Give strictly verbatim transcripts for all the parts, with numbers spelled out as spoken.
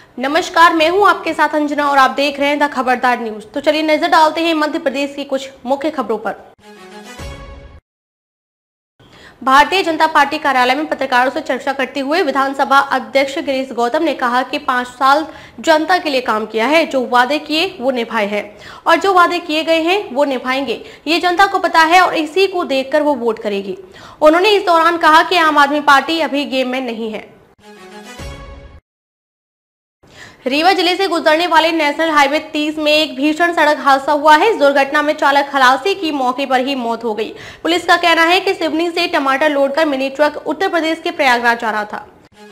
नमस्कार, मैं हूं आपके साथ अंजना और आप देख रहे हैं द खबरदार न्यूज। तो चलिए नजर डालते हैं मध्य प्रदेश की कुछ मुख्य खबरों पर। भारतीय जनता पार्टी कार्यालय में पत्रकारों से चर्चा करते हुए विधानसभा अध्यक्ष गिरीश गौतम ने कहा कि पाँच साल जनता के लिए काम किया है, जो वादे किए वो निभाए हैं और जो वादे किए गए हैं वो निभाएंगे। ये जनता को पता है और इसी को देखकर वो वोट करेगी। उन्होंने इस दौरान कहा कि आम आदमी पार्टी अभी गेम में नहीं है। रीवा जिले से गुजरने वाले नेशनल हाईवे तीस में एक भीषण सड़क हादसा हुआ है। इस दुर्घटना में चालक खलासी की मौके पर ही मौत हो गई। पुलिस का कहना है कि सिवनी से टमाटर लोड कर मिनी ट्रक उत्तर प्रदेश के प्रयागराज जा रहा था।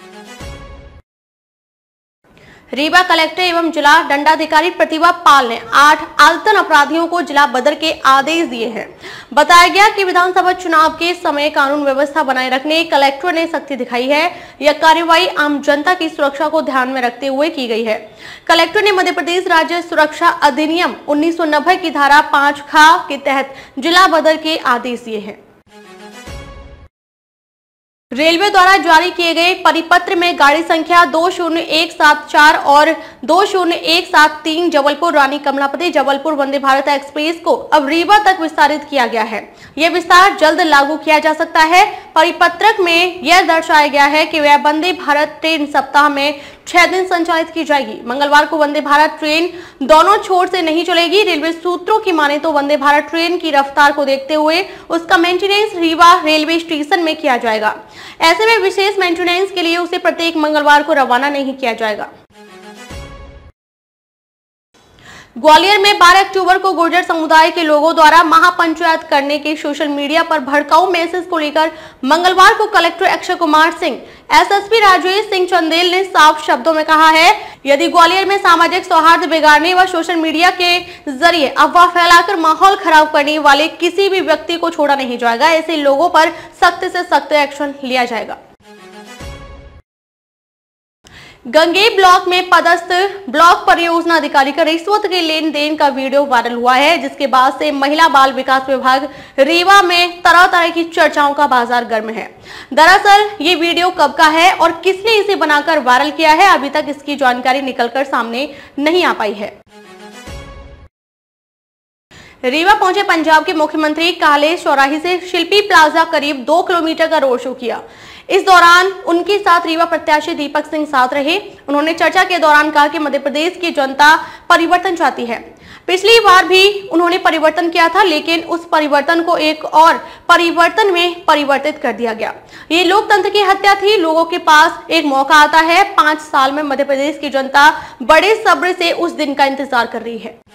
रीवा कलेक्टर एवं जिला दंडाधिकारी प्रतिभा पाल ने आठ आलतन अपराधियों को जिला बदर के आदेश दिए हैं। बताया गया कि विधानसभा चुनाव के समय कानून व्यवस्था बनाए रखने कलेक्टर ने सख्ती दिखाई है। यह कार्रवाई आम जनता की सुरक्षा को ध्यान में रखते हुए की गई है। कलेक्टर ने मध्य प्रदेश राज्य सुरक्षा अधिनियम उन्नीस सौ नब्बे की धारा पांच खा के तहत जिला बदर के आदेश दिए हैं। रेलवे द्वारा जारी किए गए परिपत्र में गाड़ी संख्या दो शून्य एक सात चार और दो शून्य एक सात तीन जबलपुर रानी कमलापति जबलपुर वंदे भारत एक्सप्रेस को अब रीवा तक विस्तारित किया गया है। यह विस्तार जल्द लागू किया जा सकता है। परिपत्रक में यह दर्शाया गया है कि वह वंदे भारत ट्रेन सप्ताह में छह दिन संचालित की जाएगी। मंगलवार को वंदे भारत ट्रेन दोनों छोर से नहीं चलेगी। रेलवे सूत्रों की माने तो वंदे भारत ट्रेन की रफ्तार को देखते हुए उसका मेंटेनेंस रीवा रेलवे स्टेशन में किया जाएगा। ऐसे में विशेष मेंटेनेंस के लिए उसे प्रत्येक मंगलवार को रवाना नहीं किया जाएगा। ग्वालियर में बारह अक्टूबर को गुर्जर समुदाय के लोगों द्वारा महापंचायत करने के सोशल मीडिया पर भड़काऊ मैसेज को लेकर मंगलवार को कलेक्टर अक्षय कुमार सिंह, एसएसपी राजेश सिंह चंदेल ने साफ शब्दों में कहा है, यदि ग्वालियर में सामाजिक सौहार्द बिगाड़ने व सोशल मीडिया के जरिए अफवाह फैलाकर माहौल खराब करने वाले किसी भी व्यक्ति को छोड़ा नहीं जाएगा। ऐसे लोगों पर सख्त से सख्त एक्शन लिया जाएगा। गंगेई ब्लॉक में पदस्थ ब्लॉक परियोजना अधिकारी का रिश्वत के लेन देन का वीडियो वायरल हुआ है, जिसके बाद से महिला बाल विकास विभाग रीवा में तरह तरह की चर्चाओं का बाजार गर्म है। दरअसल ये वीडियो कब का है और किसने इसे बनाकर वायरल किया है, अभी तक इसकी जानकारी निकलकर सामने नहीं आ पाई है। रीवा पहुंचे पंजाब के मुख्यमंत्री कालेश चौराही से शिल्पी प्लाजा करीब दो किलोमीटर का रोड शो किया। इस दौरान उनके साथ रीवा प्रत्याशी दीपक सिंह साथ रहे। उन्होंने चर्चा के दौरान कहा कि मध्य प्रदेश की जनता परिवर्तन चाहती है। पिछली बार भी उन्होंने परिवर्तन किया था, लेकिन उस परिवर्तन को एक और परिवर्तन में परिवर्तित कर दिया गया। ये लोकतंत्र की हत्या थी। लोगों के पास एक मौका आता है। पांच साल में मध्य प्रदेश की जनता बड़े सब्र से उस दिन का इंतजार कर रही है।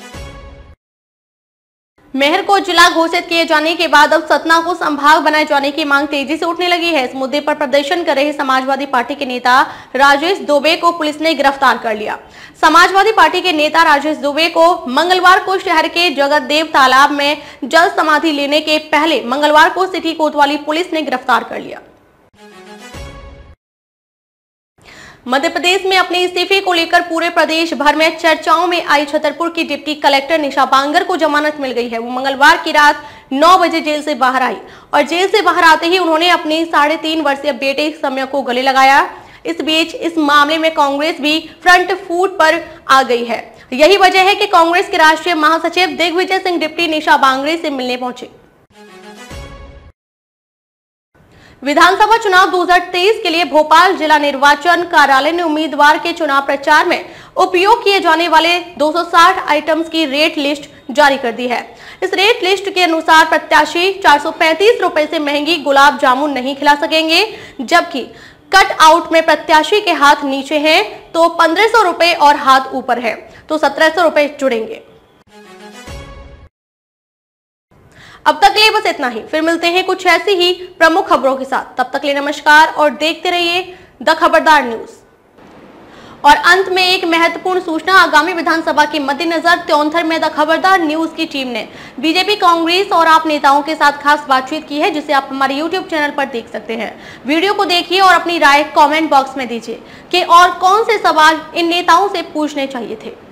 मेहर को जिला घोषित किए जाने के बाद अब सतना को संभाग बनाए जाने की मांग तेजी से उठने लगी है। इस मुद्दे पर प्रदर्शन कर रहे समाजवादी पार्टी के नेता राजेश दुबे को पुलिस ने गिरफ्तार कर लिया। समाजवादी पार्टी के नेता राजेश दुबे को मंगलवार को शहर के जगतदेव तालाब में जल समाधि लेने के पहले मंगलवार को सिटी कोतवाली पुलिस ने गिरफ्तार कर लिया। मध्य प्रदेश में अपने इस्तीफे को लेकर पूरे प्रदेश भर में चर्चाओं में आई छतरपुर की डिप्टी कलेक्टर निशा बांगर को जमानत मिल गई है। वो मंगलवार की रात नौ बजे जेल से बाहर आई और जेल से बाहर आते ही उन्होंने अपने साढ़े तीन वर्षीय बेटे समय को गले लगाया। इस बीच इस मामले में कांग्रेस भी फ्रंट फुट पर आ गई है। यही वजह है कि कांग्रेस के राष्ट्रीय महासचिव दिग्विजय सिंह डिप्टी निशा बांगरे से मिलने पहुंचे। विधानसभा चुनाव दो हज़ार तेईस के लिए भोपाल जिला निर्वाचन कार्यालय ने उम्मीदवार के चुनाव प्रचार में उपयोग किए जाने वाले दो सौ साठ आइटम्स की रेट लिस्ट जारी कर दी है। इस रेट लिस्ट के अनुसार प्रत्याशी चार सौ पैंतीस रुपए से महंगी गुलाब जामुन नहीं खिला सकेंगे, जबकि कट आउट में प्रत्याशी के हाथ नीचे हैं तो पंद्रह सौ रुपए और हाथ ऊपर है तो सत्रह सौ रुपए जुड़ेंगे। अब तक के लिए बस इतना ही। फिर मिलते हैं कुछ ऐसी ही प्रमुख खबरों के साथ। तब तक के लिए नमस्कार और देखते रहिए द खबरदार न्यूज। और अंत में एक महत्वपूर्ण सूचना, आगामी विधानसभा के मद्देनजर त्योंथर में द खबरदार न्यूज की टीम ने बीजेपी, कांग्रेस और आप नेताओं के साथ खास बातचीत की है, जिसे आप हमारे यूट्यूब चैनल पर देख सकते हैं। वीडियो को देखिए और अपनी राय कमेंट बॉक्स में दीजिए कि और कौन से सवाल इन नेताओं से पूछने चाहिए थे।